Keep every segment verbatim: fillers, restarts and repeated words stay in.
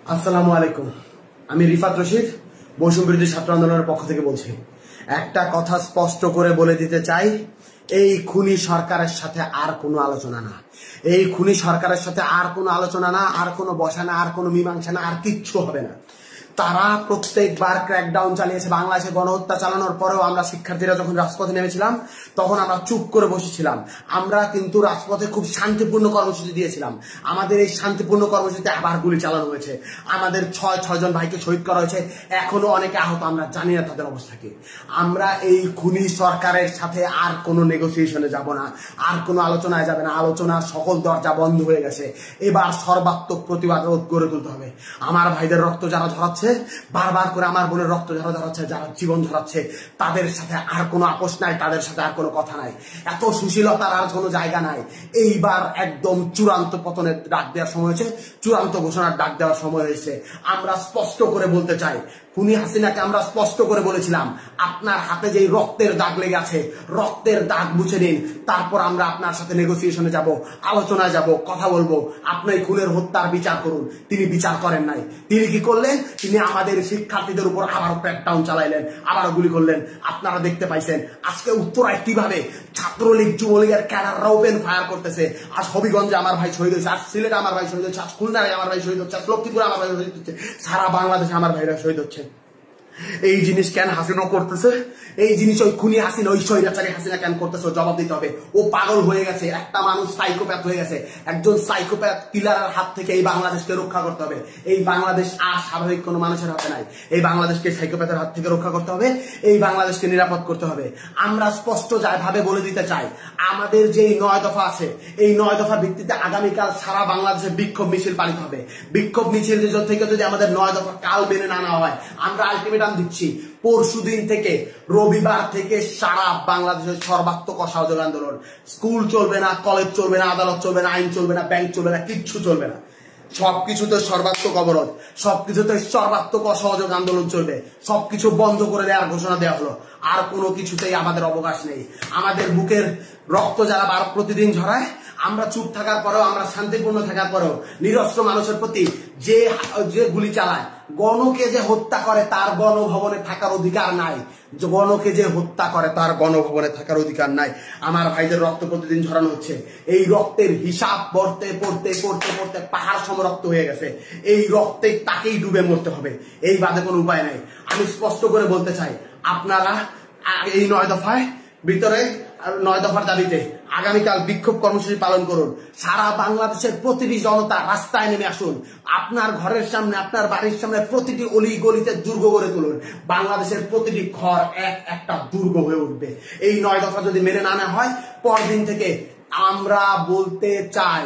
আসসালামু আলাইকুম। আমি রিফাত রশিদ বৈষম্য বিরোধী ছাত্র আন্দোলনের পক্ষ থেকে বলছি। একটা কথা স্পষ্ট করে বলে দিতে চাই, এই খুনি সরকারের সাথে আর কোনো আলোচনা না, এই খুনি সরকারের সাথে আর কোনো আলোচনা না, আর কোনো বসা না, আর কোনো মীমাংসা না, আর কিচ্ছু হবে না। তারা প্রত্যেকবার ক্র্যাকডাউন চালিয়েছে। বাংলাদেশে গণহত্যা চালানোর পরেও আমরা শিক্ষার্থীরা যখন রাজপথে নেমেছিলাম তখন আমরা চুপ করে বসেছিলাম। আমরা কিন্তু রাজপথে খুব শান্তিপূর্ণ কর্মসূচি দিয়েছিলাম। আমাদের এই শান্তিপূর্ণ কর্মসূচিতে আবার গুলি চালানো হয়েছে, আমাদের ছয় ছয় জন ভাইকে শহীদ করা হয়েছে, এখনো অনেকে আহত, আমরা জানি না তাদের অবস্থা কি। আমরা এই খুনি সরকারের সাথে আর কোনো নেগোসিয়েশনে যাব না, আর কোনো আলোচনায় যাবে না। আলোচনার সকল দরজা বন্ধ হয়ে গেছে। এবার সর্বাত্মক প্রতিবাদ রোধ গড়ে তুলতে হবে। আমার ভাইদের রক্ত যারা ঝরাচ্ছে, বারবার করে আমার বোনের রক্ত যারা ঝরাচ্ছে, যারা জীবন ঝরাচ্ছে, তাদের সাথে আর কোনো আপোষ নাই, তাদের সাথে আর কোনো কথা নাই, এত সুশীলতার আর কোনো জায়গা নাই। এইবার একদম চূড়ান্ত পতনের ডাক দেওয়ার সময় হয়েছে, চূড়ান্ত ঘোষণার ডাক দেওয়ার সময় হয়েছে। আমরা স্পষ্ট করে বলতে চাই, খুনি হাসিনাকে আমরা স্পষ্ট করে বলেছিলাম, আপনার হাতে যেই রক্তের দাগ লেগে আছে, রক্তের দাগ মুছে নিন, তারপর আমরা আপনার সাথে নেগোসিয়েশনে যাব, আলোচনায় যাব, কথা বলবো। আপনি খুনের হত্যার বিচার করুন। তিনি বিচার করেন নাই। তিনি কি করলেন? তিনি আমাদের শিক্ষার্থীদের উপর আবারও ক্র্যাকডাউন চালাইলেন, আবারও গুলি করলেন। আপনারা দেখতে পাইছেন আজকে উত্তরায় কিভাবে ছাত্রলীগ যুবলীগের ক্যাডাররা ওপেন ফায়ার করতেছে। আজ হবিগঞ্জে আমার ভাই শহীদ হয়েছে, আজ সিলেটে আমার ভাই শহীদ হচ্ছে, আজ খুলনায় আমার ভাই শহীদ হচ্ছে, আজ লক্ষ্মীপুরে আমার ভাই শহীদ হচ্ছে, সারা বাংলাদেশে আমার ভাইরা শহীদ হচ্ছে। এই জিনিস কেন হাসিনা করতেছে? এই জিনিস ওই খুনি হাসিনা, ওই স্বৈরাচারী হাসিনা কেন করতেছে? জবাব দিতে হবে। ও পাগল হয়ে গেছে, একটা মানুষ সাইকোপ্যাথ হয়ে গেছে। একজন সাইকোপ্যাথ কিলারের হাত থেকে এই বাংলাদেশকে রক্ষা করতে হবে। এই বাংলাদেশ আর স্বাভাবিক কোনো মানুষের হাতে নাই। এই বাংলাদেশকে সাইকোপ্যাথের হাত থেকে রক্ষা করতে হবে, এই বাংলাদেশকে নিরাপদ করতে হবে। আমরা স্পষ্ট ভাবে বলে দিতে চাই, আমাদের যে নয় দফা আছে, এই নয় দফার ভিত্তিতে আগামীকাল সারা বাংলাদেশে বিক্ষোভ মিছিল পালিত হবে। বিক্ষোভ মিছিল থেকে যদি আমাদের নয় দফা কাল মেনে না নেওয়া হয়, আমরা আলটিমেটাম দিচ্ছি পরশু দিন থেকে, রবিবার থেকে সারা বাংলাদেশের সর্বাত্মক অসহযোগ আন্দোলন। স্কুল চলবে না, কলেজ চলবে না, আদালত চলবে না, আইন চলবে না, ব্যাংক চলবে না, কিচ্ছু চলবে না। সবকিছুতে সর্বাত্মক অবরোধ, সবকিছুতে সর্বাত্মক অসহযোগ আন্দোলন চলবে। সবকিছু বন্ধ করে দেওয়ার ঘোষণা দেওয়া হলো। আর কোনো কিছুতেই আমাদের অবকাশ নেই। আমাদের বুকের রক্ত যারা বার প্রতিদিন ঝরায়, আমরা চুপ থাকার পরেও, আমরা শান্তিপূর্ণ থাকার পরেও নিরস্ত্র মানুষের প্রতি যে যে গুলি চালায়, গণকে যে হত্যা করে তার গণভবনে থাকার অধিকার নাই। গণকে যে হত্যা করে তার গণভবনে থাকার অধিকার নাই। আমার ভাইদের রক্ত প্রতিদিন ঝরানো হচ্ছে। এই রক্তের হিসাব পড়তে পড়তে পড়তে পড়তে পাহাড় সম রক্ত হয়ে গেছে। এই রক্তে তাকেই ডুবে মরতে হবে, এই বাদে কোনো উপায় নাই। আমি স্পষ্ট করে বলতে চাই, আপনারা এই নয় দফায় ভিতরে, নয় দফার দাবিতে আগামীকাল বিক্ষোভ কর্মসূচি পালন করুন। সারা বাংলাদেশের প্রতিটি জনতা রাস্তায় নেমে আসুন। আপনার ঘরের সামনে, আপনার বাড়ির সামনে প্রতিটি অলি গলিতে দুর্গ গড়ে তুলুন। বাংলাদেশের প্রতিটি ঘর এক একটা দুর্গ হয়ে উঠবে। এই নয় দফা যদি মেনে না নেওয়া হয়, পরদিন থেকে আমরা বলতে চাই,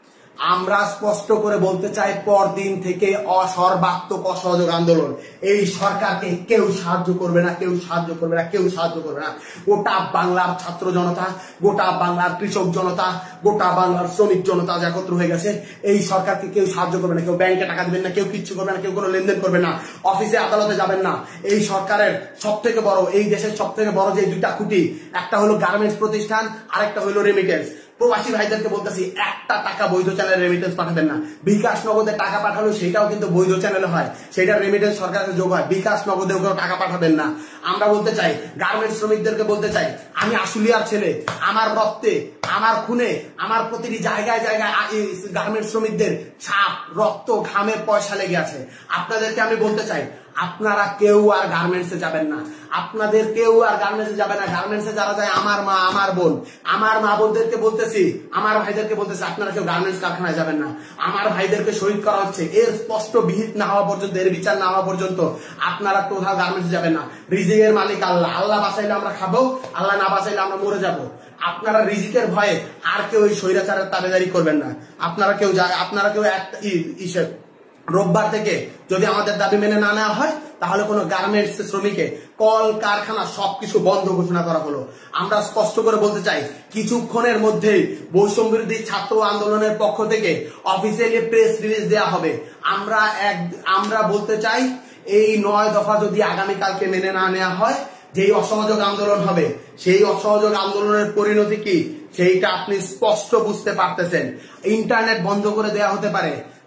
আমরা স্পষ্ট করে বলতে চাই, পরদিন থেকে অসর্বাত্মক অসহযোগ আন্দোলন। এই সরকারকে কেউ সাহায্য করবে না, কেউ সাহায্য করবে না, কেউ সাহায্য করবে না। গোটা বাংলার ছাত্র জনতা, গোটা বাংলার কৃষক জনতা, গোটা বাংলার শ্রমিক জনতা একত্র হয়ে গেছে। এই সরকারকে কেউ সাহায্য করবে না, কেউ ব্যাংকে টাকা দিবেন না, কেউ কিচ্ছু করবে না, কেউ কোনো লেনদেন করবে না, অফিসে আদালতে যাবেন না। এই সরকারের সব থেকে বড়, এই দেশের সব থেকে বড় যে দুইটা খুঁটি, একটা হলো গার্মেন্টস প্রতিষ্ঠান, আরেকটা হলো রেমিটেন্স। প্রবাসী ভাইদেরকে বলতেছি, একটা টাকা বৈধ চ্যানেলে রেমিটেন্স পাঠাবেন না। বিকাশ নগদে টাকা পাঠালো, সেটাও কিন্তু বৈধ চ্যানেলে হয়, সেটা রেমিটেন্স সরকারের যোগ হয়। বিকাশ নগদেও কেউ টাকা পাঠাবেন না। আমরা বলতে চাই, গার্মেন্টস শ্রমিকদেরকে বলতে চাই, আমি আশুলিয়ার ছেলে, আমার রক্তে, আমার খুনে, আমার প্রতিটি জায়গায় জায়গায় গার্মেন্টস শ্রমিকদের ছাপ, রক্ত, ঘামের পয়সা লেগে আছে। আপনাদেরকে আমি বলতে চাই, আপনারা কেউ আর গার্মেন্টসে যাবেন না, আপনাদের কেউ আর গার্মেন্টসে যাবে না। গার্মেন্টসে যারা যায় আমার মা, আমার বোন, আমার মা বোনদেরকে বলতেছি, আমার ভাইদেরকে বলতেছি, আপনারা কেউ গার্মেন্টস কারখানায় যাবেন না। আমার ভাইদেরকে শহীদ করা হচ্ছে, এর স্পষ্ট বিহিত না হওয়া পর্যন্ত, এর বিচার না হওয়া পর্যন্ত আপনারা কোথাও গার্মেন্টসে যাবেন না। রিজিকের মালিক আল্লাহ, আল্লাহ বাঁচাইলে আমরা খাবো, আল্লাহ না বাঁচাইলে আমরা মরে যাবো। আপনারা রিজিকের ভয়ে আর কেউ ওই স্বৈরাচারের তাবেদারি করবেন না। আপনারা কেউ আপনারা কেউ একটা ইসে রোববার থেকে যদি আমাদের দাবি মেনে না নেওয়া হয়, তাহলে কোনো গার্মেন্টস শ্রমিকে কল কারখানা সবকিছু বন্ধ ঘোষণা করা হলো। আমরা স্পষ্ট করে বলতে চাই, কিছুক্ষণের মধ্যেই বৈষম্য বিরোধী ছাত্র আন্দোলনের পক্ষ থেকে অফিসিয়ালি প্রেস রিলিজ দেওয়া হবে। আমরা এক আমরা বলতে চাই, এই নয় দফা যদি আগামীকালকে মেনে না নেওয়া হয়, যেই অসহযোগ আন্দোলন হবে, সেই অসহযোগ আন্দোলনের পরিণতি কি সেইটা আপনি স্পষ্ট বুঝতে পারতেছেন। ইন্টারনেট বন্ধ করে দেওয়া হতে পারে,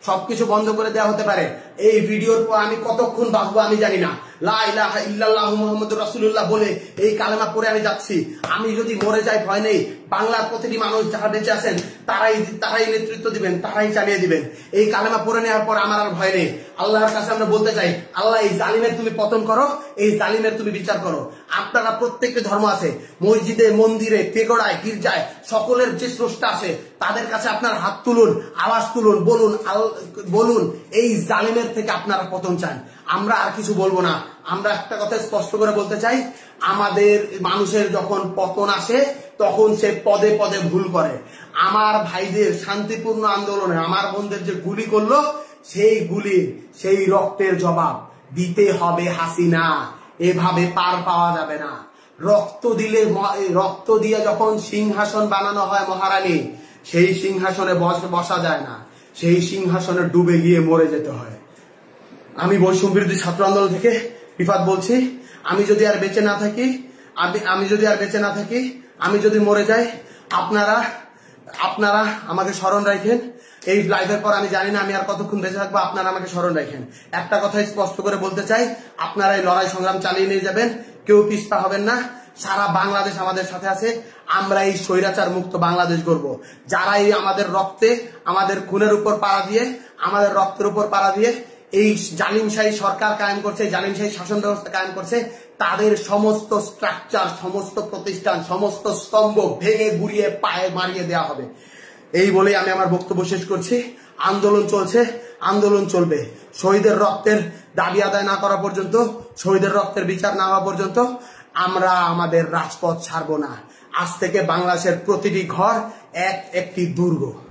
সবকিছু বন্ধ করে দেওয়া হতে পারে। এই ভিডিওর পর আমি কতক্ষণ বাঁচবো আমি জানি না। লা ইলাহা ইল্লাল্লাহু মুহাম্মাদুর রাসূলুল্লাহ বলে এই কালেমা পড়ে আমি যাচ্ছি। আমি যদি মরে যাই ভয় নেই, বাংলার প্রতিটি মানুষ যারা বেঁচে আছেন তারাই তারাই নেতৃত্ব দিবেন, তারাই চালিয়ে দিবেন। এই কালেমা পড়ে নেওয়ার পর আমার আর ভয় নেই। আল্লাহর কাছে আমরা বলতে চাই, আল্লাহ এই জালিমের তুমি পতন করো, এই জালিমের তুমি বিচার করো। আপনারা প্রত্যেকটি ধর্ম আছে, মসজিদে, মন্দিরে, পেগোড়ায়, গির্জায়, সকলের যে স্রষ্টা আছে তাদের কাছে আপনার হাত তুলুন, আওয়াজ তুলুন, বলুন বলুন এই জালিমের থেকে আপনারা পতন চান। আমরা আর কিছু বলবো না। আমরা একটা কথা স্পষ্ট করে বলতে চাই, আমাদের মানুষের যখন পতন আসে তখন সে পদে পদে ভুল করে। আমার ভাইদের শান্তিপূর্ণ আন্দোলনে আমার বোনদের যে গুলি করলো, সেই গুলির সেই রক্তের জবাব দিতে হবে হাসিনা। এভাবে পার পাওয়া যাবে না। রক্ত দিলে, রক্ত দিয়ে যখন সিংহাসন বানানো হয় মহারানী, সেই সিংহাসনে বসা যায় না, সেই সিংহাসনে ডুবে গিয়ে মরে যেতে হয়। আমি বৈষম্য বিরোধী ছাত্র আন্দোলন থেকে রিফাত বলছি, আমি যদি আর বেঁচে না থাকি আমি আমি যদি আর বেঁচে না থাকি আমি যদি মরে যাই, আপনারা আপনারা আমাকে স্মরণ রাখেন। এই লাইভের পর আমি জানি না আমি আর কতক্ষণ বেঁচে থাকবো, আপনারা আমাকে স্মরণ রাখেন। একটা কথাই স্পষ্ট করে বলতে চাই, আপনারা এই লড়াই সংগ্রাম চালিয়ে নিয়ে যাবেন, কেউ পিছপা হবেন না। সারা বাংলাদেশ আমাদের সাথে আছে। আমরা এই স্বৈরাচার মুক্ত বাংলাদেশ গড়ব। যারা এই আমাদের রক্তে, আমাদের খুনের উপর পাড়া দিয়ে, আমাদের রক্তের উপর পাড়া দিয়ে এই জালিমশাহী সরকার কায়েম করছে, জালিমশাহী শাসন ব্যবস্থা কায়েম করছে, তাদের সমস্ত স্ট্রাকচার, সমস্ত প্রতিষ্ঠান, সমস্ত স্তম্ভ ভেঙে গুড়িয়ে পায়ে মারিয়ে দেওয়া হবে। এই বলেই আমি আমার বক্তব্য শেষ করছি। আন্দোলন চলছে, আন্দোলন চলবে। শহীদের রক্তের দাবি আদায় না করা পর্যন্ত, শহীদের রক্তের বিচার না হওয়া পর্যন্ত আমরা আমাদের রাজপথ ছাড়বো না। আজ থেকে বাংলাদেশের প্রতিটি ঘর এক একটি দুর্গ।